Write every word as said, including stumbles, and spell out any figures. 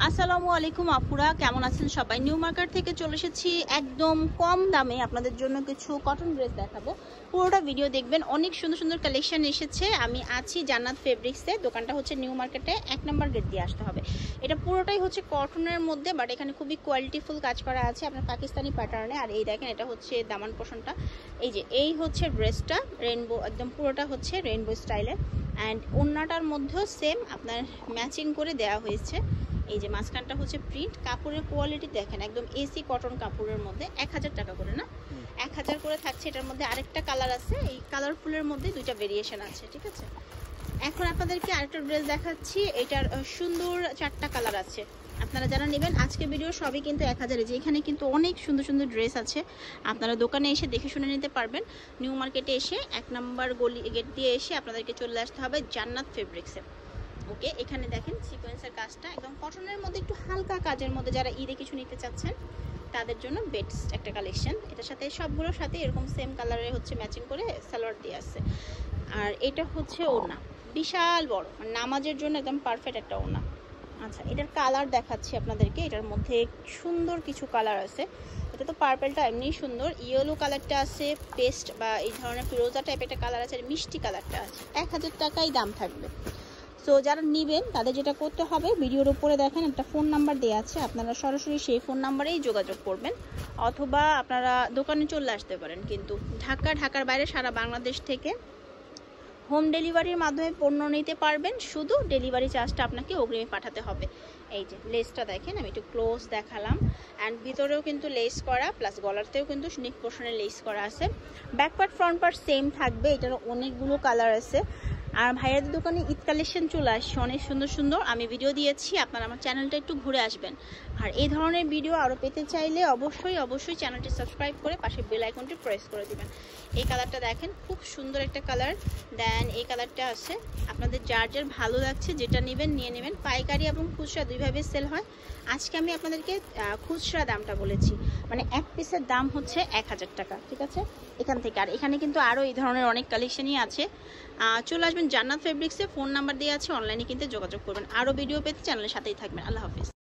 আসসালামু আলাইকুম আপুরা, কেমন আছেন সবাই? নিউ মার্কেট থেকে চলে এসেছি একদম কম দামে আপনাদের জন্য কিছু কটন ড্রেস দেখাবো। পুরোটা ভিডিও দেখবেন। অনেক সুন্দর সুন্দর কালেকশন এসেছে। আমি আছি জান্নাত ফেব্রিক্সে। দোকানটা হচ্ছে নিউ মার্কেটে, এক নম্বর গেট দিয়ে আসতে হবে। এটা পুরোটাই হচ্ছে কটনের মধ্যে, বাট এখানে খুবই কোয়ালিটিফুল কাজ করা আছে আপনার পাকিস্তানি প্যাটার্নে। আর এই দেখেন, এটা হচ্ছে দামান পোষণটা। এই যে এই হচ্ছে ড্রেসটা, রেইনবো, একদম পুরোটা হচ্ছে রেইনবো স্টাইলের। অ্যান্ড ওড়নাটার মধ্যেও সেম আপনার ম্যাচিং করে দেওয়া হয়েছে। এই যে মাঝখানটা হচ্ছে প্রিন্ট। কাপড়ের কোয়ালিটি দেখেন, একদম এসি কটন কাপড়ের মধ্যে। এক হাজার টাকা করে না, এক হাজার করে থাকছে। এটার মধ্যে আরেকটা কালার আছে, এই কালারফুলের মধ্যে দুইটা ভেরিয়েশন আছে, ঠিক আছে। এখন আপনাদেরকে আরেকটা ড্রেস দেখাচ্ছি। এটার সুন্দর চারটা কালার আছে। আপনারা যারা নেবেন আজকে ভিডিও সবই কিন্তু এক হাজারে। যে এখানে কিন্তু অনেক সুন্দর সুন্দর ড্রেস আছে, আপনারা দোকানে এসে দেখে শুনে নিতে পারবেন। নিউ মার্কেটে এসে এক নাম্বার গলি গেট দিয়ে এসে আপনাদেরকে চলে আসতে হবে জান্নাত ফেব্রিক্সে। ওকে, এখানে দেখেন সিকোয়েন্সের কাজটা একদম কটনের মধ্যে, একটু হালকা কাজের মধ্যে যারা ঈদে কিছু নিতে চাচ্ছেন তাদের জন্য বেস্ট একটা কালেকশন। এটার সাথে সবগুলোর সাথে এরকম সেম কালারে হচ্ছে ম্যাচিং করে সালোয়ার দিয়ে আসছে। আর এটা হচ্ছে ওড়না, বিশাল বড়, মানে নামাজের জন্য একদম পারফেক্ট একটা ওড়না। আচ্ছা, এটার কালার দেখাচ্ছি আপনাদেরকে। এটার মধ্যে সুন্দর কিছু কালার আছে। এটা তো পার্পেলটা এমনিই সুন্দর, ইয়েলো কালারটা আছে, পেস্ট বা এই ধরনের ফিরোজা টাইপের একটা কালার আছে, মিষ্টি কালারটা আছে। এক হাজার টাকাই দাম থাকবে। সো যারা নেবেন তাদের যেটা করতে হবে, ভিডিওর উপরে দেখেন একটা ফোন নাম্বার দেওয়া আছে, আপনারা সরাসরি সেই ফোন নাম্বারেই যোগাযোগ করবেন, অথবা আপনারা দোকানে চলে আসতে পারেন। কিন্তু ঢাকা, ঢাকার বাইরে সারা বাংলাদেশ থেকে হোম ডেলিভারির মাধ্যমে পণ্য নিতে পারবেন। শুধু ডেলিভারি চার্জটা আপনাকে অগ্রিমে পাঠাতে হবে। এই যে লেসটা দেখেন, আমি একটু ক্লোজ দেখালাম। অ্যান্ড ভিতরেও কিন্তু লেস করা, প্লাস গলারতেও কিন্তু নেক পোর্শনে লেস করা আছে। Back part front part same থাকবে। এটার অনেকগুলো কালার আছে। আর ভাইয়াদের দোকানে ঈদ কালেকশন চলে আসছে অনেক সুন্দর সুন্দর, আমি ভিডিও দিয়েছি। আপনারা আমার চ্যানেলটা একটু ঘুরে আসবেন। আর এই ধরনের ভিডিও আরও পেতে চাইলে অবশ্যই অবশ্যই চ্যানেলটি সাবস্ক্রাইব করে পাশে বেল আইকনটি প্রেস করে দিবেন। এই কালারটা দেখেন, খুব সুন্দর একটা কালার। দেন এই কালারটা আছে। আপনাদের যার যার ভালো লাগছে যেটা নেবেন নিয়ে নেবেন। পাইকারি এবং খুচরা দুইভাবে সেল হয়। আজকে আমি আপনাদেরকে খুচরা দামটা বলেছি, মানে এক পিসের দাম হচ্ছে এক হাজার টাকা, ঠিক আছে, এখান থেকে। আর এখানে কিন্তু আরও এই ধরনের অনেক কালেকশনই আছে। চলে আসবেন জান্নাত ফেব্রিক্সে, ফোন নাম্বার দিয়ে আছে, অনলাইনে কিনতে যোগাযোগ করবেন। আরও ভিডিও পেতে চ্যানেলের সাথেই থাকবেন। আল্লাহ হাফিজ।